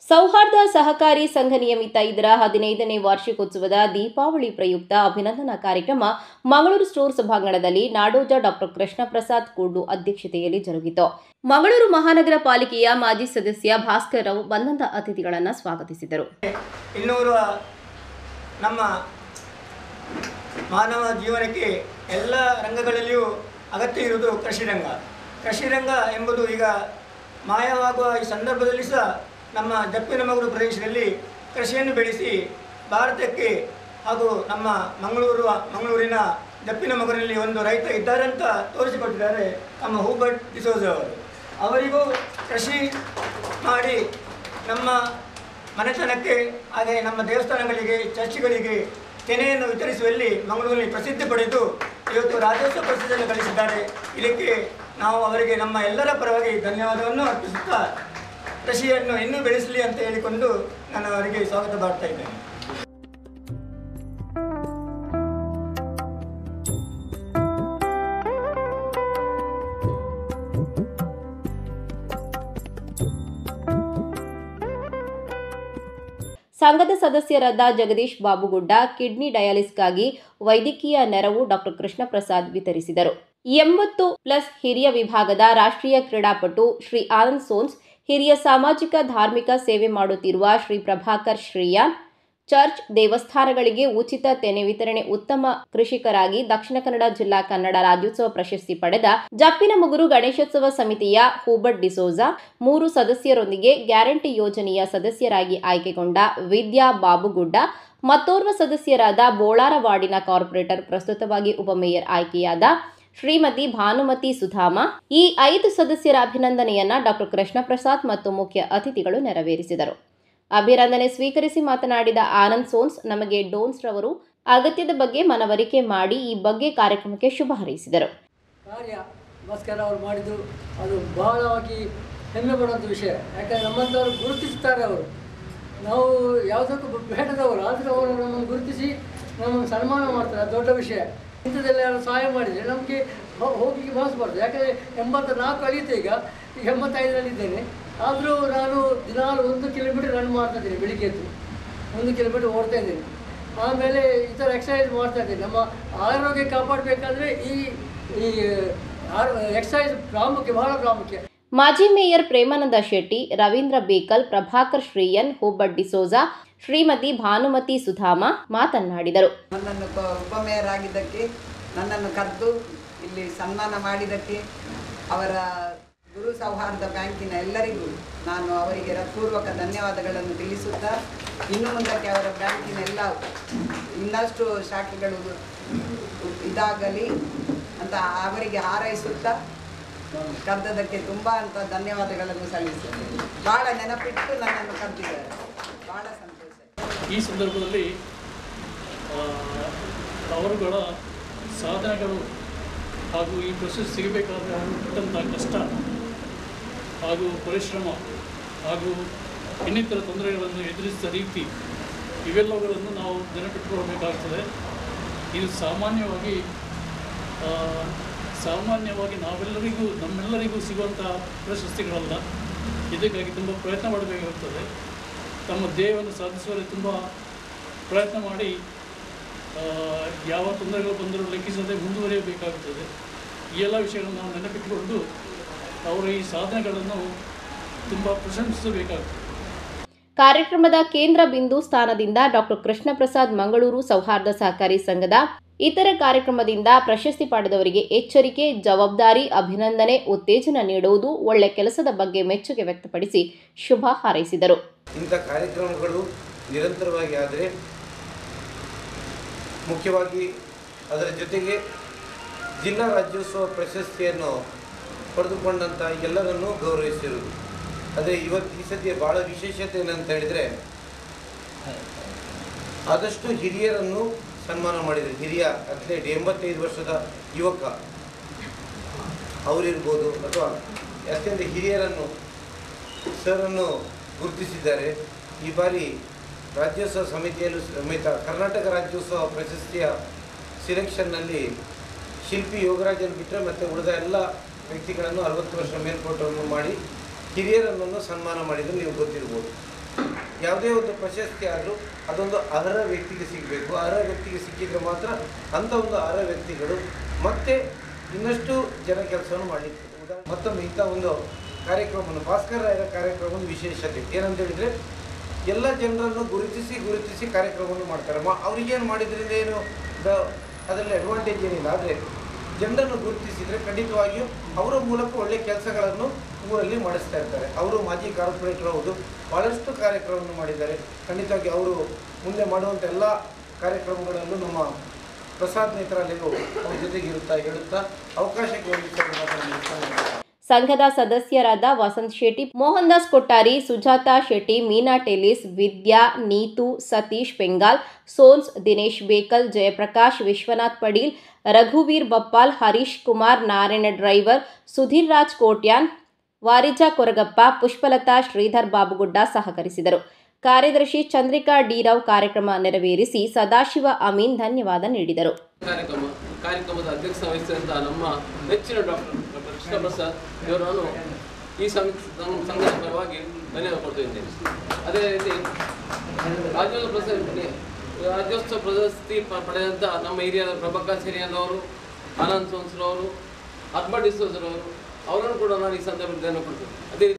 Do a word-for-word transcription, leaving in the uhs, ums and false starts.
ಸೌಹಾರ್ದ ಸಹಕಾರಿ ಸಂಘ ನಿಯಮಿತ ಇದರ ಹದಿನೈದನೇ ವಾರ್ಷಿಕೋತ್ಸವದ ದೀಪಾವಳಿ ಪ್ರಯುಕ್ತ ಅಭಿನಂದನಾ ಕಾರ್ಯಕ್ರಮ ಮಂಗಳೂರು ಸ್ಟೋರ್ ಸಭಾಂಗಣದಲ್ಲಿ ನಾಡೋಜ ಡಾಕ್ಟರ್ ಕೃಷ್ಣ ಪ್ರಸಾದ್ ಕೂಡ್ಲು ಅಧ್ಯಕ್ಷತೆಯಲ್ಲಿ ಜರುಗಿತು. ಮಂಗಳೂರು ಮಹಾನಗರ ಪಾಲಿಕೆಯ ಮಾಜಿ ಸದಸ್ಯ ಭಾಸ್ಕರ್ ರಾವ್ ಬಂದಂತ ಅತಿಥಿಗಳನ್ನು ಸ್ವಾಗತಿಸಿದರು. ಇನ್ನೂರು ನಮ್ಮ ಮಾನವ ಜೀವನಕ್ಕೆ ಎಲ್ಲ ರಂಗಗಳಲ್ಲಿಯೂ ಅಗತ್ಯ ಇರುವುದು ಕೃಷಿ ರಂಗ. ಕೃಷಿ ರಂಗ ಎಂಬುದು ಈಗ ಮಾಯವಾಗುವ ಈ ಸಂದರ್ಭದಲ್ಲಿ ಸಹ ನಮ್ಮ ದಪ್ಪಿನಮಗಳೂರು ಪ್ರದೇಶದಲ್ಲಿ ಕೃಷಿಯನ್ನು ಬೆಳೆಸಿ ಭಾರತಕ್ಕೆ ಹಾಗೂ ನಮ್ಮ ಮಂಗಳೂರು ಮಂಗಳೂರಿನ ದಪ್ಪಿನಮಗಳೂರಿನಲ್ಲಿ ಒಂದು ರೈತ ಇದ್ದಾರೆ ಅಂತ ತೋರಿಸಿಕೊಟ್ಟಿದ್ದಾರೆ ನಮ್ಮ ಹೂಬರ್ಟ್ ಡಿಸೋಜ ಅವರು. ಅವರಿಗೂ ಕೃಷಿ ಮಾಡಿ ನಮ್ಮ ಮನೆತನಕ್ಕೆ ಹಾಗೆ ನಮ್ಮ ದೇವಸ್ಥಾನಗಳಿಗೆ ಚರ್ಚ್ಗಳಿಗೆ ತೆನೆಯನ್ನು ವಿತರಿಸುವಲ್ಲಿ ಮಂಗಳೂರಿನಲ್ಲಿ ಪ್ರಸಿದ್ಧಿ ಪಡೆದು ಇವತ್ತು ರಾಜ್ಯೋತ್ಸವ ಪ್ರಸಿದ್ಧಿಯನ್ನು ಗಳಿಸಿದ್ದಾರೆ. ಇದಕ್ಕೆ ನಾವು ಅವರಿಗೆ ನಮ್ಮ ಎಲ್ಲರ ಪರವಾಗಿ ಧನ್ಯವಾದವನ್ನು ಅರ್ಪಿಸುತ್ತಾ ಕೃಷಿಯನ್ನು ಇನ್ನೂ ಬೆಳೆಸಲಿ ಅಂತ ಹೇಳಿಕೊಂಡು ನಾನು ಅವರಿಗೆ ಸ್ವಾಗತ ಮಾಡ್ತಾ ಇದ್ದೇನೆ. ಸಂಘದ ಸದಸ್ಯರಾದ ಜಗದೀಶ್ ಬಾಬುಗುಡ್ಡ ಕಿಡ್ನಿ ಡಯಾಲಿಸ್ಗಾಗಿ ವೈದ್ಯಕೀಯ ನೆರವು ಡಾಕ್ಟರ್ ಕೃಷ್ಣ ಪ್ರಸಾದ್ ವಿತರಿಸಿದರು. ಎಂಬತ್ತು ಪ್ಲಸ್ ಹಿರಿಯ ವಿಭಾಗದ ರಾಷ್ಟ್ರೀಯ ಕ್ರೀಡಾಪಟು ಶ್ರೀ ಆನಂದ್ ಸೋನ್ಸ್, ಹಿರಿಯ ಸಾಮಾಜಿಕ ಧಾರ್ಮಿಕ ಸೇವೆ ಮಾಡುತ್ತಿರುವ ಶ್ರೀ ಪ್ರಭಾಕರ್ ಶ್ರೀಯಾನ್, ಚರ್ಚ್ ದೇವಸ್ಥಾನಗಳಿಗೆ ಉಚಿತ ತೆನೆ ವಿತರಣೆ, ಉತ್ತಮ ಕೃಷಿಕರಾಗಿ ದಕ್ಷಿಣ ಕನ್ನಡ ಜಿಲ್ಲಾ ಕನ್ನಡ ರಾಜ್ಯೋತ್ಸವ ಪ್ರಶಸ್ತಿ ಪಡೆದ ಜಪ್ಪಿನಮುಗುರು ಗಣೇಶೋತ್ಸವ ಸಮಿತಿಯ ಹೂಬರ್ಟ್ ಡಿಸೋಜ, ಮೂರು ಸದಸ್ಯರೊಂದಿಗೆ ಗ್ಯಾರಂಟಿ ಯೋಜನೆಯ ಸದಸ್ಯರಾಗಿ ಆಯ್ಕೆಗೊಂಡ ವಿದ್ಯಾ ಬಾಬುಗುಡ್ಡ, ಮತ್ತೋರ್ವ ಸದಸ್ಯರಾದ ಬೋಳಾರವಾಡಿನ ಕಾರ್ಪೊರೇಟರ್, ಪ್ರಸ್ತುತವಾಗಿ ಉಪಮೇಯರ್ ಆಯ್ಕೆಯಾದ ಶ್ರೀಮತಿ ಭಾನುಮತಿ ಸುಧಾಮ, ಈ ಐದು ಸದಸ್ಯರ ಅಭಿನಂದನೆಯನ್ನ ಡಾಕ್ಟರ್ ಕೃಷ್ಣ ಪ್ರಸಾದ್ ಮತ್ತು ಮುಖ್ಯ ಅತಿಥಿಗಳು ನೆರವೇರಿಸಿದರು. ಅಭಿನಂದನೆ ಸ್ವೀಕರಿಸಿ ಮಾತನಾಡಿದ ಆನಂದ್ ಸೋನ್ಸ್, ನಮಗೆ ಡೋನ್ಸ್ ರವರು ಅಗತ್ಯದ ಬಗ್ಗೆ ಮನವರಿಕೆ ಮಾಡಿ ಈ ಬಗ್ಗೆ ಕಾರ್ಯಕ್ರಮಕ್ಕೆ ಶುಭ ಹಾರೈಸಿದರು. ಕಾರ್ಯ ಭಾಸ್ಕರ್ ಅವರು ಮಾಡಿದ್ದು ಅದು ಬಹಳವಾಗಿ ಹೆಮ್ಮೆ ಪಡುವಂಥ ವಿಷಯ. ಯಾಕಂದರೆ ನಮ್ಮಂಥವ್ರು ಗುರುತಿಸ್ತಾರೆ. ಅವರು ನಾವು ಯಾವುದಕ್ಕೂ ಬೇಡದವರು, ಆದರೆ ಅವರು ನಮ್ಮನ್ನು ಗುರುತಿಸಿ ನಮ್ಮನ್ನು ಸನ್ಮಾನ ಮಾಡ್ತಾರೆ. ಅದು ದೊಡ್ಡ ವಿಷಯ. ಇಂಥದ್ದೆಲ್ಲ ಯಾರು ಸಹಾಯ ಮಾಡಿದರೆ ನಮಗೆ ಹೋಗಲಿಕ್ಕೆ ಭಾಸಬಾರ್ದು. ಯಾಕಂದರೆ ಎಂಬತ್ತ ನಾಲ್ಕು ಕಳೀತು, ಈಗ ಈಗ ಎಂಬತ್ತೈದರಲ್ಲಿದ್ದೇನೆ. ಆದರೂ ನಾನು ದಿನಾಲು ಒಂದು ಕಿಲೋಮೀಟರ್ ರನ್ ಮಾಡ್ತಾ ಇದ್ದೀನಿ. ಬೆಳಿಗ್ಗೆ ಎದ್ದು ಒಂದು ಕಿಲೋಮೀಟರ್ ಓಡ್ತಾ ಇದ್ದೀನಿ. ಆಮೇಲೆ ಈ ಥರ ಎಕ್ಸಸೈಸ್ ಮಾಡ್ತಾ ಇದ್ದೀನಿ. ನಮ್ಮ ಆರೋಗ್ಯ ಕಾಪಾಡಬೇಕಾದ್ರೆ ಈ ಈ ಎಕ್ಸಸೈಸ್ ಪ್ರಾಮುಖ್ಯ, ಬಹಳ ಪ್ರಾಮುಖ್ಯ. ಮಾಜಿ ಮೇಯರ್ ಪ್ರೇಮಾನಂದ ಶೆಟ್ಟಿ, ರವೀಂದ್ರ ಬೇಕಲ್, ಪ್ರಭಾಕರ್ ಶ್ರೀಯನ್, ಹೂಬರ್ಟ್ ಡಿಸೋಜ, ಶ್ರೀಮತಿ ಭಾನುಮತಿ ಸುಧಾಮ ಮಾತನಾಡಿದರು. ನನ್ನನ್ನು ಉಪಮೇಯರ್ ಆಗಿದ್ದಕ್ಕೆ, ನನ್ನನ್ನು ಕರೆದು ಇಲ್ಲಿ ಸನ್ಮಾನ ಮಾಡಿದ್ದಕ್ಕೆ ಅವರ ಗುರು ಸೌಹಾರ್ದ ಬ್ಯಾಂಕಿನ ಎಲ್ಲರಿಗೂ ನಾನು ಅವರಿಗೆ ಹೃತ್ಪೂರ್ವಕ ಧನ್ಯವಾದಗಳನ್ನು ತಿಳಿಸುತ್ತಾ, ಇನ್ನು ಮುಂದಕ್ಕೆ ಅವರ ಬ್ಯಾಂಕಿನ ಎಲ್ಲ ಇನ್ನಷ್ಟು ಶಾಖೆಗಳು ಇದಾಗಲಿ ಅಂತ ಅವರಿಗೆ ಹಾರೈಸುತ್ತಾ ಕರೆದದಕ್ಕೆ ತುಂಬ ಅಂತ ಧನ್ಯವಾದಗಳನ್ನು ಸಲ್ಲಿಸುತ್ತೇನೆ. ಭಾಳ ನೆನಪಿಟ್ಟು ನನ್ನನ್ನು ಕರೆದಿದ್ದಾರೆ. ಭಾಳ ಸಂತೋಷ. ಈ ಸಂದರ್ಭದಲ್ಲಿ ಅವರುಗಳ ಸಾಧನೆಗಳು ಹಾಗೂ ಈ ಪ್ರಶಸ್ತಿ ಸಿಗಬೇಕಾದರೆ ಅವರು ಪಟ್ಟಂಥ ಕಷ್ಟ ಹಾಗೂ ಪರಿಶ್ರಮ ಹಾಗೂ ಇನ್ನಿತರ ತೊಂದರೆಗಳನ್ನು ಎದುರಿಸಿದ ರೀತಿ ಇವೆಲ್ಲವುಗಳನ್ನು ನಾವು ನೆನಪಿಟ್ಟುಕೊಳ್ಬೇಕಾಗ್ತದೆ. ಇದು ಸಾಮಾನ್ಯವಾಗಿ ಸಾಮಾನ್ಯವಾಗಿ ನಾವೆಲ್ಲರಿಗೂ ನಮ್ಮೆಲ್ಲರಿಗೂ ಸಿಗುವಂಥ ಪ್ರಶಸ್ತಿಗಳಲ್ಲ. ಇದಕ್ಕಾಗಿ ತುಂಬ ಪ್ರಯತ್ನ ಮಾಡಬೇಕಾಗುತ್ತದೆ. ತಮ್ಮ ಧ್ಯೇಯವನ್ನು ಸಾಧಿಸುವಲ್ಲಿ ತುಂಬ ಪ್ರಯತ್ನ ಮಾಡಿ ಯಾವ ತೊಂದರೆಗಳು ಬಂದರೂ ಲೆಕ್ಕಿಸದೆ ಮುಂದುವರಿಯಬೇಕಾಗುತ್ತದೆ. ಈ ಎಲ್ಲ ವಿಷಯಗಳನ್ನು ನಾವು ನೆನಪಿಟ್ಟುಕೊಂಡು ಅವರ ಈ ಸಾಧನೆಗಳನ್ನು ತುಂಬ ಪ್ರಶಂಸಿಸಬೇಕಾಗುತ್ತದೆ. ಕಾರ್ಯಕ್ರಮದ ಕೇಂದ್ರ ಬಿಂದು ಸ್ಥಾನದಿಂದ ಡಾಕ್ಟರ್ ಕೃಷ್ಣ ಪ್ರಸಾದ್ ಮಂಗಳೂರು ಸೌಹಾರ್ದ ಸಹಕಾರಿ ಸಂಘದ ಇತರ ಕಾರ್ಯಕ್ರಮದಿಂದ ಪ್ರಶಸ್ತಿ ಪಡೆದವರಿಗೆ ಎಚ್ಚರಿಕೆ, ಜವಾಬ್ದಾರಿ, ಅಭಿನಂದನೆ, ಉತ್ತೇಜನ ನೀಡುವುದು, ಒಳ್ಳೆ ಕೆಲಸದ ಬಗ್ಗೆ ಮೆಚ್ಚುಗೆ ವ್ಯಕ್ತಪಡಿಸಿ ಶುಭ ಹಾರೈಸಿದರು. ಇಂಥ ಕಾರ್ಯಕ್ರಮಗಳು ನಿರಂತರವಾಗಿ ಆದರೆ, ಮುಖ್ಯವಾಗಿ ಅದರ ಜೊತೆಗೆ ಜಿಲ್ಲಾ ರಾಜ್ಯೋತ್ಸವ ಪ್ರಶಸ್ತಿಯನ್ನು ಪಡೆದುಕೊಂಡಂಥ ಎಲ್ಲರನ್ನೂ ಗೌರವಿಸಿರುವುದು. ಆದರೆ ಇವತ್ತು ಈ ಸದ್ಯ ಭಾಳ ವಿಶೇಷತೆ ಏನಂತ ಹೇಳಿದರೆ, ಆದಷ್ಟು ಹಿರಿಯರನ್ನು ಸನ್ಮಾನ ಮಾಡಿದರು. ಹಿರಿಯ ಅಥ್ಲೇಟ್, ಎಂಬತ್ತೈದು ವರ್ಷದ ಯುವಕ ಅವರಿರ್ಬೋದು, ಅಥವಾ ಅತ್ಯಂತ ಹಿರಿಯರನ್ನು ಸರನ್ನು ಗುರುತಿಸಿದ್ದಾರೆ. ಈ ಬಾರಿ ರಾಜ್ಯೋತ್ಸವ ಸಮಿತಿಯಲ್ಲೂ ಸಮೇತ ಕರ್ನಾಟಕ ರಾಜ್ಯೋತ್ಸವ ಪ್ರಶಸ್ತಿಯ ಸಿಲೆಕ್ಷನ್ನಲ್ಲಿ ಶಿಲ್ಪಿ ಯೋಗರಾಜನ್ ಬಿಟ್ಟರೆ ಮತ್ತು ಉಳಿದ ಎಲ್ಲ ವ್ಯಕ್ತಿಗಳನ್ನು ಅರವತ್ತು ವರ್ಷ ಮೇಲ್ಪಟ್ಟವನ್ನು ಮಾಡಿ ಹಿರಿಯರನ್ನು ಸನ್ಮಾನ ಮಾಡಿದ್ದು ನೀವು ಗೊತ್ತಿರ್ಬೋದು. ಯಾವುದೇ ಒಂದು ಪ್ರಶಸ್ತಿ ಆದರೂ ಅದೊಂದು ಅರ್ಹ ವ್ಯಕ್ತಿಗೆ ಸಿಗಬೇಕು. ಅರ್ಹ ವ್ಯಕ್ತಿಗೆ ಸಿಕ್ಕಿದರೆ ಮಾತ್ರ ಅಂಥ ಒಂದು ಅರ್ಹ ವ್ಯಕ್ತಿಗಳು ಮತ್ತೆ ಇನ್ನಷ್ಟು ಜನ ಕೆಲಸವನ್ನು ಮಾಡಿರ್ತಾರೆ. ಉದಾಹರಣೆ ಮತ್ತೊಮ್ಮೆ ಇಂಥ ಒಂದು ಕಾರ್ಯಕ್ರಮವನ್ನು ಭಾಸ್ಕರ ರಾಯರ ಕಾರ್ಯಕ್ರಮದ ವಿಶೇಷತೆ ಏನಂತ ಹೇಳಿದರೆ ಎಲ್ಲ ಜನರನ್ನು ಗುರುತಿಸಿ ಗುರುತಿಸಿ ಕಾರ್ಯಕ್ರಮವನ್ನು ಮಾಡ್ತಾರೆ. ಮಾ ಅವ್ರಿಗೇನು ಮಾಡಿದ್ರಿಂದ ಏನು ಅದರಲ್ಲಿ ಅಡ್ವಾಂಟೇಜ್ ಏನಿಲ್ಲ. ಆದರೆ ಜನರನ್ನು ಗುರುತಿಸಿದರೆ ಖಂಡಿತವಾಗಿಯೂ ಅವರ ಮೂಲಕ ಒಳ್ಳೆಯ ಕೆಲಸಗಳನ್ನು ಊರಲ್ಲಿ ಮಾಡಿಸ್ತಾ ಇರ್ತಾರೆ. ಅವರು ಮಾಜಿ ಕಾರ್ಪೊರೇಟರ್ ಹೌದು, ಭಾಳಷ್ಟು ಕಾರ್ಯಕ್ರಮವನ್ನು ಮಾಡಿದ್ದಾರೆ. ಖಂಡಿತವಾಗಿ ಅವರು ಮುಂದೆ ಮಾಡುವಂಥ ಎಲ್ಲ ಕಾರ್ಯಕ್ರಮಗಳಲ್ಲೂ ನಮ್ಮ ಪ್ರಸಾದ್ ನೇತ್ರಾಲಯವು ಅವ್ರ ಜೊತೆಗೆ ಇರುತ್ತಾ ಹೇಳುತ್ತಾ ಅವಕಾಶಕ್ಕೆ ಹೊಂದಿಸ್ತಾ ಸಂಘದ ಸದಸ್ಯರಾದ ವಸಂತ್ ಶೆಟ್ಟಿ, ಮೋಹನ್ ದಾಸ್ ಕೊಟ್ಟಾರಿ, ಸುಜಾತಾ ಶೆಟ್ಟಿ, ಮೀನಾ ಟೆಲಿಸ್, ವಿದ್ಯಾ, ನೀತು, ಸತೀಶ್ ಪೆಂಗಾಲ್, ಸೋನ್ಸ್, ದಿನೇಶ್ ಬೇಕಲ್, ಜಯಪ್ರಕಾಶ್, ವಿಶ್ವನಾಥ್ ಪಡೀಲ್, ರಘುವೀರ್ ಬಪ್ಪಾಲ್, ಹರೀಶ್ ಕುಮಾರ್, ನಾರಾಯಣ ಡ್ರೈವರ್, ಸುಧೀರ್ ರಾಜ್ ಕೋಟ್ಯಾನ್, ವಾರಿಜಾ ಕೊರಗಪ್ಪ, ಪುಷ್ಪಲತಾ, ಶ್ರೀಧರ್ ಬಾಬುಗುಡ್ಡ ಸಹಕರಿಸಿದರು. ಕಾರ್ಯದರ್ಶಿ ಚಂದ್ರಿಕಾ ಡಿ ರಾವ್ ಕಾರ್ಯಕ್ರಮ ನೆರವೇರಿಸಿ ಸದಾಶಿವ ಅಮೀನ್ ಧನ್ಯವಾದ ನೀಡಿದರು. ಕಾರ್ಯಕ್ರಮ ಕಾರ್ಯಕ್ರಮದ ಅಧ್ಯಕ್ಷ ವಹಿಸಿದಂಥ ನಮ್ಮ ನೆಚ್ಚಿನ ಡಾಕ್ಟರ್ ಕೃಷ್ಣ ಪ್ರಸಾದ್ ಇವರನ್ನು ಈ ಸಂಘದ ಪರವಾಗಿ ಧನ್ಯವಾದ ಕೊಡ್ತಿದ್ದೇನೆ. ಅದೇ ರೀತಿ ರಾಜ್ಯೋತ್ಸವ ಪ್ರಶಸ್ತಿ ರಾಜ್ಯೋತ್ಸವ ಪ್ರಶಸ್ತಿ ಪಡೆದಂಥ ನಮ್ಮ ಹಿರಿಯರ ಪ್ರಭಾಕರ್ ಸಿರಿಯನ್ನವರು, ಆನಂದ್ ಸೋನ್ಸ್ರವರು, ಅಕ್ಬರ್ ಡಿಸೋಜ್ರವರು ಅವರನ್ನು ಕೂಡ ನಾನು ಈ ಸಂದರ್ಭದಲ್ಲಿ ಧನ್ಯವಾದ ಕೊಡ್ತೇನೆ. ಅದೇ